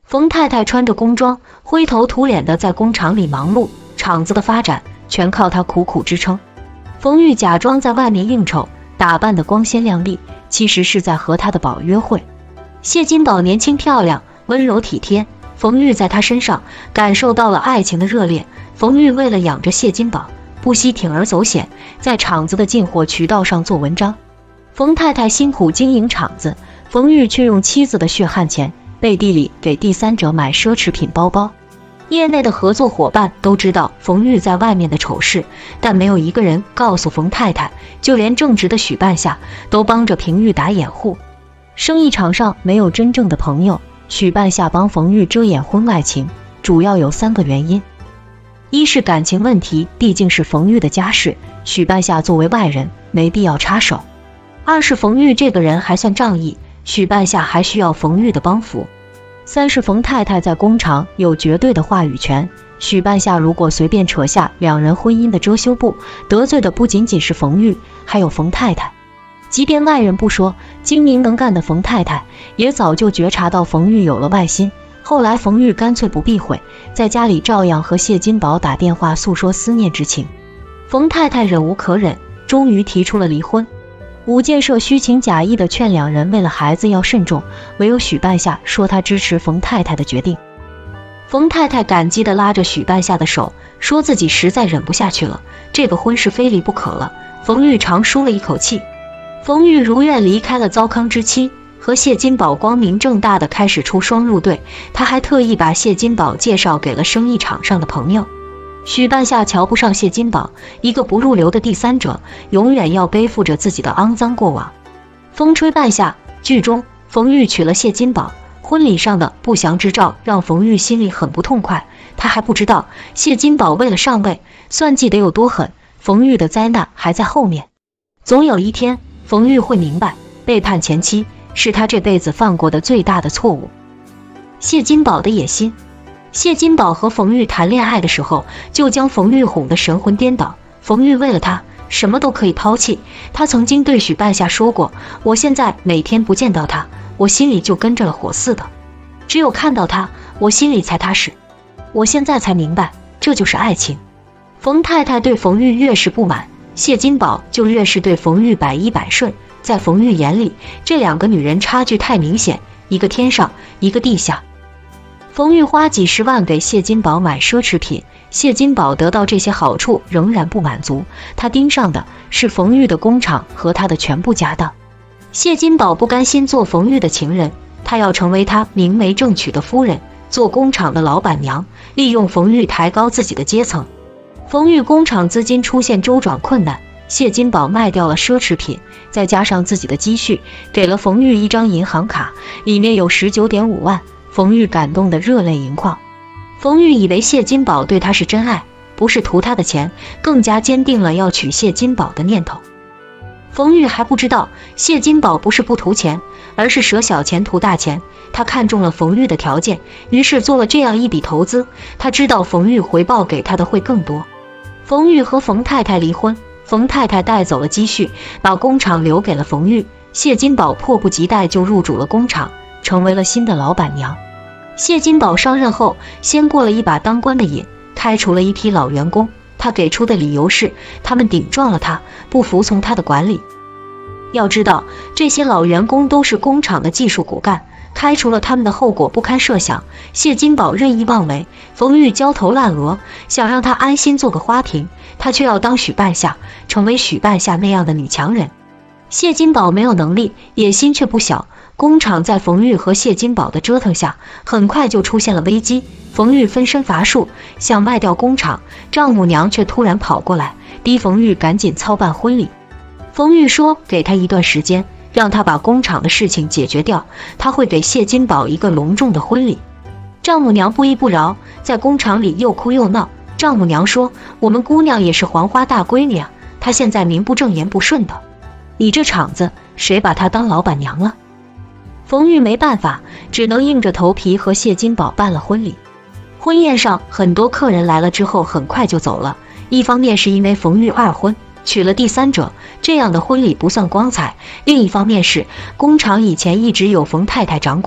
冯太太穿着工装，灰头土脸的在工厂里忙碌，厂子的发展全靠她苦苦支撑。冯玉假装在外面应酬，打扮得光鲜亮丽，其实是在和她的宝约会。谢金宝年轻漂亮，温柔体贴，冯玉在她身上感受到了爱情的热烈。冯玉为了养着谢金宝，不惜铤而走险，在厂子的进货渠道上做文章。冯太太辛苦经营厂子，冯玉却用妻子的血汗钱背地里给第三者买奢侈品包包。业内的合作伙伴都知道冯玉在外面的丑事，但没有一个人告诉冯太太，就连正直的许半夏都帮着平玉打掩护。生意场上没有真正的朋友，许半夏帮冯玉遮掩婚外情，主要有3个原因。一是感情问题，毕竟是冯玉的家事，许半夏作为外人没必要插手。二是冯玉这个人还算仗义，许半夏还需要冯玉的帮扶。三是冯太太在工厂有绝对的话语权，许半夏如果随便扯下2人婚姻的遮羞布，得罪的不仅仅是冯玉，还有冯太太。即便外人不说，精明能干的冯太太也早就觉察到冯玉有了外心。后来冯玉干脆不避讳，在家里照样和谢金宝打电话诉说思念之情。冯太太忍无可忍，终于提出了离婚。五建设虚情假意地劝2人为了孩子要慎重，唯有许半夏说他支持冯太太的决定。冯太太感激地拉着许半夏的手，说自己实在忍不下去了，这个婚事非离不可了。冯玉长舒了一口气。冯玉如愿离开了糟糠之妻，和谢金宝光明正大地开始出双入对，他还特意把谢金宝介绍给了生意场上的朋友。许半夏瞧不上谢金宝，一个不入流的第三者，永远要背负着自己的肮脏过往。风吹半夏，剧中冯玉娶了谢金宝，婚礼上的不祥之兆让冯玉心里很不痛快。他还不知道谢金宝为了上位，算计得有多狠，冯玉的灾难还在后面。总有一天，冯玉会明白，背叛前妻是他这辈子犯过的最大的错误。谢金宝的野心。谢金宝和冯玉谈恋爱的时候，就将冯玉哄得神魂颠倒。冯玉为了他，什么都可以抛弃。他曾经对许半夏说过，我现在每天不见到他，我心里就跟着了火似的。只有看到他，我心里才踏实。我现在才明白，这就是爱情。冯太太对冯玉越是不满，谢金宝就越是对冯玉百依百顺。在冯玉眼里，这2个女人差距太明显，一个天上，一个地下。冯玉花几十万给谢金宝买奢侈品，谢金宝得到这些好处仍然不满足，他盯上的是冯玉的工厂和他的全部家当。谢金宝不甘心做冯玉的情人，他要成为他明媒正娶的夫人，做工厂的老板娘，利用冯玉抬高自己的阶层。冯玉工厂资金出现周转困难，谢金宝卖掉了奢侈品，再加上自己的积蓄，给了冯玉一张银行卡，里面有19.5万。冯玉感动得热泪盈眶。冯玉以为谢金宝对他是真爱，不是图他的钱，更加坚定了要娶谢金宝的念头。冯玉还不知道，谢金宝不是不图钱，而是舍小钱图大钱。他看中了冯玉的条件，于是做了这样一笔投资。他知道冯玉回报给他的会更多。冯玉和冯太太离婚，冯太太带走了积蓄，把工厂留给了冯玉。谢金宝迫不及待就入主了工厂，成为了新的老板娘。谢金宝上任后，先过了一把当官的瘾，开除了一批老员工。他给出的理由是，他们顶撞了他，不服从他的管理。要知道，这些老员工都是工厂的技术骨干，开除了他们的后果不堪设想。谢金宝任意妄为，冯玉焦头烂额，想让他安心做个花瓶，他却要当许半夏，成为许半夏那样的女强人。谢金宝没有能力，野心却不小。工厂在冯玉和谢金宝的折腾下，很快就出现了危机。冯玉分身乏术，想卖掉工厂，丈母娘却突然跑过来，逼冯玉赶紧操办婚礼。冯玉说给他一段时间，让他把工厂的事情解决掉，他会给谢金宝一个隆重的婚礼。丈母娘不依不饶，在工厂里又哭又闹。丈母娘说，我们姑娘也是黄花大闺女啊，她现在名不正言不顺的，你这厂子谁把她当老板娘了？冯玉没办法，只能硬着头皮和谢金宝办了婚礼。婚宴上很多客人来了之后很快就走了，一方面是因为冯玉二婚娶了第三者，这样的婚礼不算光彩，另一方面是工厂以前一直有冯太太掌管，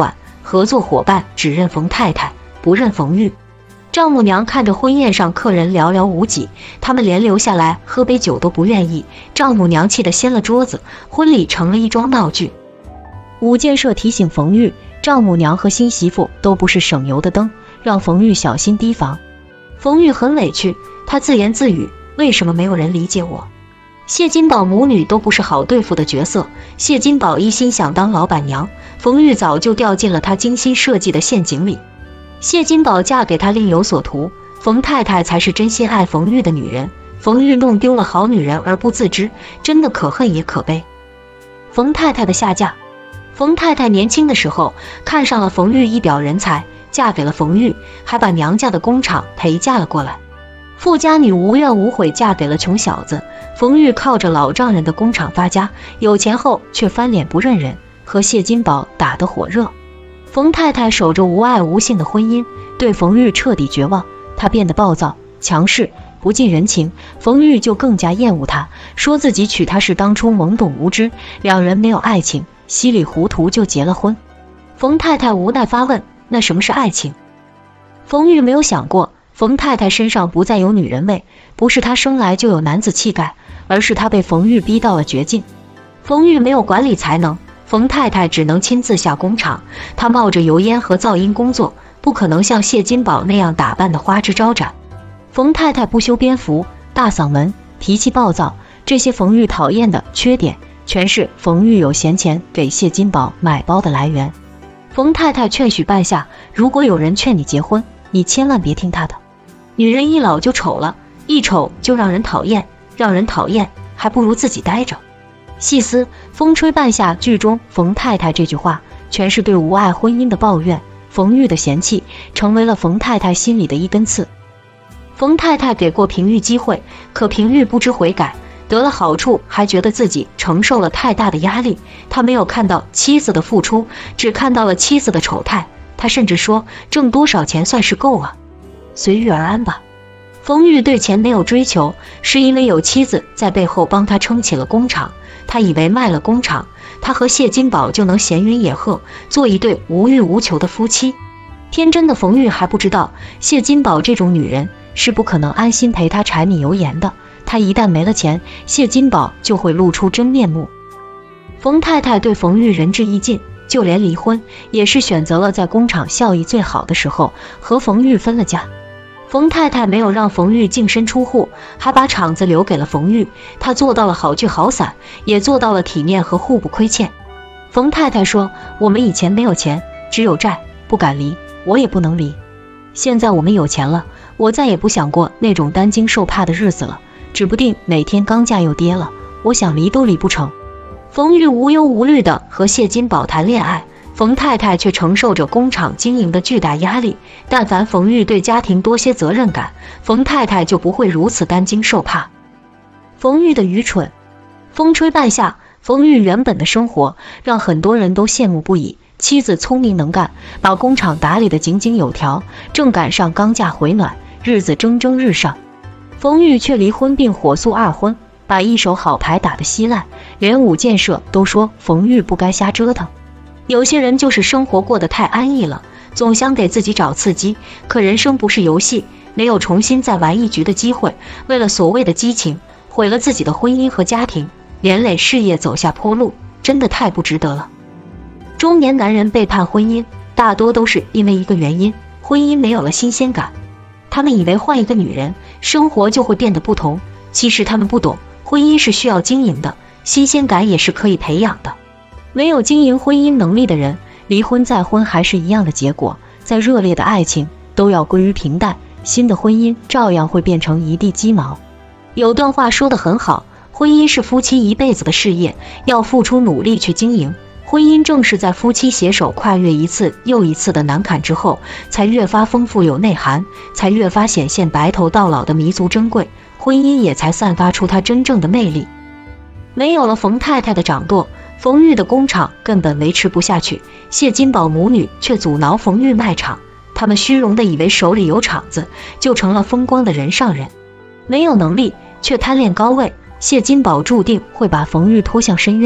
合作伙伴只认冯太太，不认冯玉。丈母娘看着婚宴上客人寥寥无几，他们连留下来喝杯酒都不愿意，丈母娘气得掀了桌子，婚礼成了一桩闹剧。武建设提醒冯玉，丈母娘和新媳妇都不是省油的灯，让冯玉小心提防。冯玉很委屈，她自言自语，为什么没有人理解我？谢金宝母女都不是好对付的角色，谢金宝一心想当老板娘，冯玉早就掉进了她精心设计的陷阱里。谢金宝嫁给他另有所图，冯太太才是真心爱冯玉的女人，冯玉弄丢了好女人而不自知，真的可恨也可悲。冯太太的下嫁。冯太太年轻的时候看上了冯玉一表人才，嫁给了冯玉，还把娘家的工厂陪嫁了过来。富家女无怨无悔嫁给了穷小子，冯玉靠着老丈人的工厂发家，有钱后却翻脸不认人，和谢金宝打得火热。冯太太守着无爱无性的婚姻，对冯玉彻底绝望，她变得暴躁强势，不近人情，冯玉就更加厌恶她，说自己娶她是当初懵懂无知，两人没有爱情，稀里糊涂就结了婚。冯太太无奈发问，那什么是爱情？冯玉没有想过，冯太太身上不再有女人味，不是她生来就有男子气概，而是她被冯玉逼到了绝境。冯玉没有管理才能，冯太太只能亲自下工厂，她冒着油烟和噪音工作，不可能像谢金宝那样打扮的花枝招展。冯太太不修边幅，大嗓门，脾气暴躁，这些冯玉讨厌的缺点，全是冯玉有闲钱给谢金宝买包的来源。冯太太劝许半夏，如果有人劝你结婚，你千万别听他的。女人一老就丑了，一丑就让人讨厌，让人讨厌还不如自己待着。细思风吹半夏剧中冯太太这句话，全是对无爱婚姻的抱怨，冯玉的嫌弃成为了冯太太心里的一根刺。冯太太给过平玉机会，可平玉不知悔改，得了好处还觉得自己承受了太大的压力，他没有看到妻子的付出，只看到了妻子的丑态，他甚至说挣多少钱算是够啊，随遇而安吧。冯玉对钱没有追求，是因为有妻子在背后帮他撑起了工厂，他以为卖了工厂，他和谢金宝就能闲云野鹤，做一对无欲无求的夫妻。天真的冯玉还不知道，谢金宝这种女人是不可能安心陪他柴米油盐的，他一旦没了钱，谢金宝就会露出真面目。冯太太对冯玉仁至义尽，就连离婚也是选择了在工厂效益最好的时候和冯玉分了家。冯太太没有让冯玉净身出户，还把厂子留给了冯玉，她做到了好聚好散，也做到了体面和互不亏欠。冯太太说，我们以前没有钱，只有债，不敢离，我也不能离。现在我们有钱了，我再也不想过那种担惊受怕的日子了，指不定哪天钢价又跌了，我想离都离不成。冯玉无忧无虑地和谢金宝谈恋爱，冯太太却承受着工厂经营的巨大压力，但凡冯玉对家庭多些责任感，冯太太就不会如此担惊受怕。冯玉的愚蠢。风吹半夏，冯玉原本的生活让很多人都羡慕不已，妻子聪明能干，把工厂打理得井井有条，正赶上钢价回暖，日子蒸蒸日上。冯玉却离婚并火速二婚，把一手好牌打得稀烂，连武建设都说冯玉不该瞎折腾。有些人就是生活过得太安逸了，总想给自己找刺激，可人生不是游戏，没有重新再玩一局的机会，为了所谓的激情，毁了自己的婚姻和家庭，连累事业走下坡路，真的太不值得了。中年男人背叛婚姻，大多都是因为一个原因，婚姻没有了新鲜感。他们以为换一个女人，生活就会变得不同，其实他们不懂，婚姻是需要经营的，新鲜感也是可以培养的。没有经营婚姻能力的人，离婚再婚还是一样的结果，再热烈的爱情都要归于平淡，新的婚姻照样会变成一地鸡毛。有段话说得很好，婚姻是夫妻一辈子的事业，要付出努力去经营。婚姻正是在夫妻携手跨越一次又一次的难坎之后，才越发丰富有内涵，才越发显现白头到老的弥足珍贵，婚姻也才散发出它真正的魅力。没有了冯太太的掌舵，冯玉的工厂根本维持不下去，谢金宝母女却阻挠冯玉卖厂，他们虚荣的以为手里有厂子就成了风光的人上人，没有能力却贪恋高位，谢金宝注定会把冯玉拖向深渊，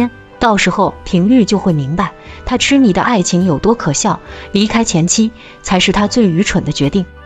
到时候平玉就会明白，他痴迷的爱情有多可笑，离开前妻才是他最愚蠢的决定。